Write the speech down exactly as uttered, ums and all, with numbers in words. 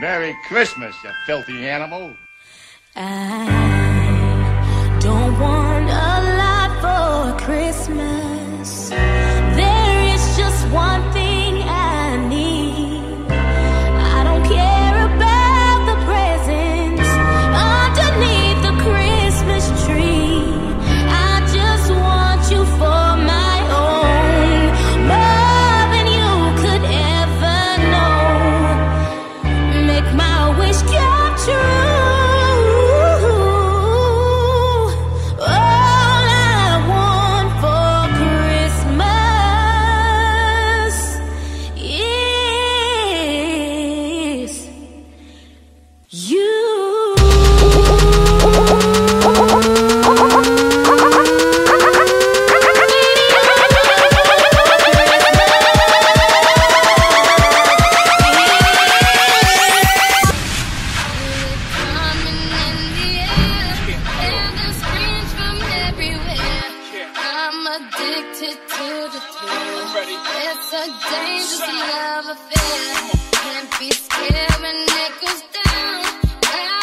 Merry Christmas, you filthy animal. I don't want a lot for Christmas. There is just one thing I need. I don't care about the presents underneath the Christmas tree. I just want you for my own, more than you could ever know. Make my wish come true. Addicted to the thrill. It's a dangerous love affair. Can't be scared when it goes down.